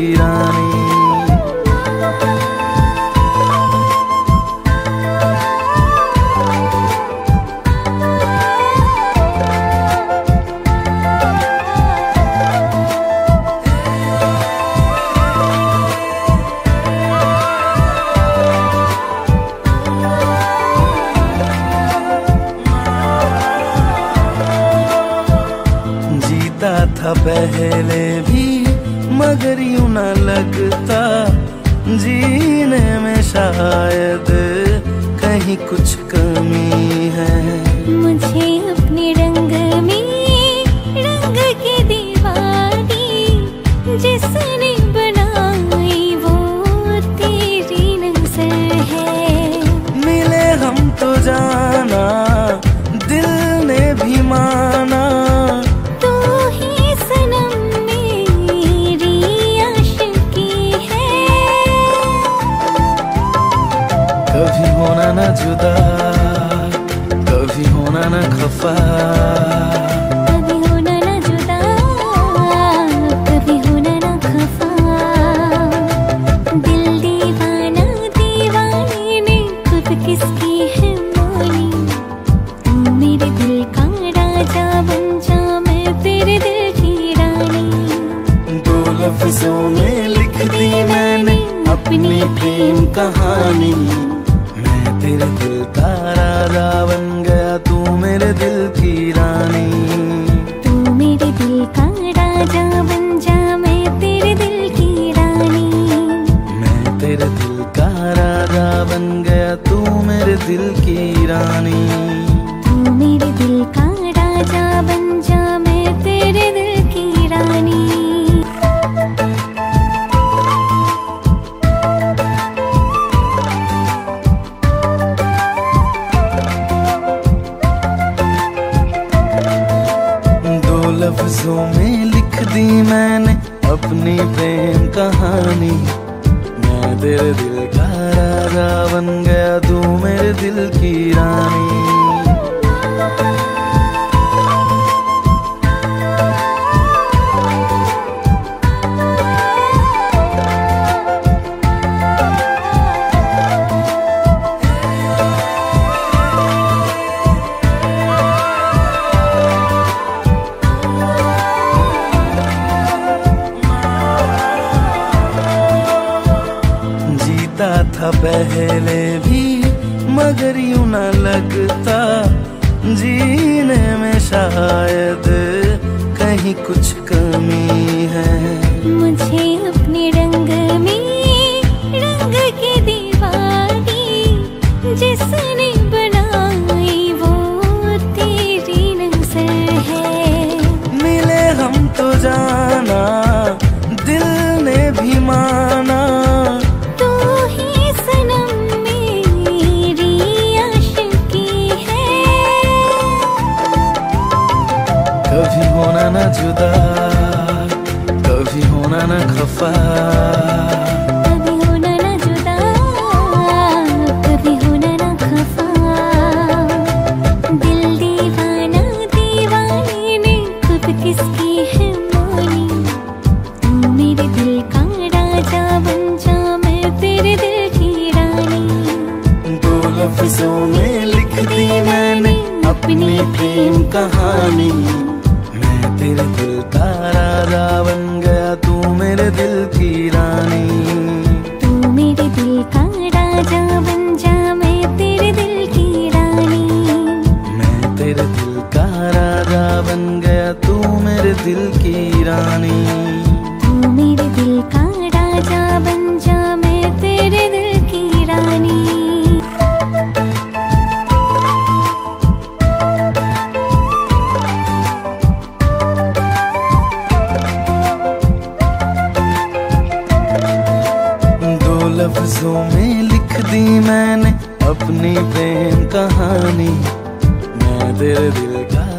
रानी। जीता था पहले भी मगर यूं न लगता, जीने में शायद कहीं कुछ कमी है। मुझे अपने रंग में रंग के दीवानी जिसने बनाई वो तेरी नज़र है। मिले हम तो जाना दिल ने भी माना, कभी होना न जुदा, कभी होना न खफा, कभी होना न जुदा, कभी होना न खफा। दिल दीवाना दीवाने ने खुद किसकी है मानी, तू मेरे दिल का राजा बन जा मैं तेरे दिल की रानी। दो लफ्जों में लिख दी मैंने अपनी प्रेम कहानी, तेरे दिल का राजा बन गया तू मेरे दिल की रानी। तू मेरे दिल का राजा बन जा मैं तेरे दिल की रानी। मैं तेरे दिल का राजा बन गया तू मेरे दिल की रानी। तू मेरे दिल का राजा बन जा मैं तेरे दिल की रानी। लफ्जों में लिख दी मैंने अपनी प्रेम कहानी, मैं तेरे दिल का राजा बन गया तू मेरे दिल की रानी। जीता था पहले भी मगर यूं न लगता, जीने में शायद कहीं कुछ कमी है। मुझे अपने रंग में रंग के दीवानी जिसने बनाई वो तेरी नज़र है। मिले हम तो जाना दिल ने भी माना, कभी होना न जुदा, कभी होना न खफा, कभी होना न जुदा, कभी होना न खफा। दिल दीवाना दीवाने ने खुद किसकी है मानी, तू मेरे दिल का राजा बन जा मैं तेरे दिल की रानी। दो लफ्जों में लिख दी मैंने अपनी प्रेम कहानी, तेरे दिल का राजा बन गया तू मेरे दिल की रानी। तू मेरे दिल का राजा बन जा मैं तेरे दिल की रानी। मैं तेरे दिल का राजा बन गया तू मेरे दिल की रानी। तू मेरे दिल का राजा बन जा मैं तेरे दिल की रानी। लफ्जों में लिख दी मैंने अपनी प्रेम कहानी, मैं तेरे दिल का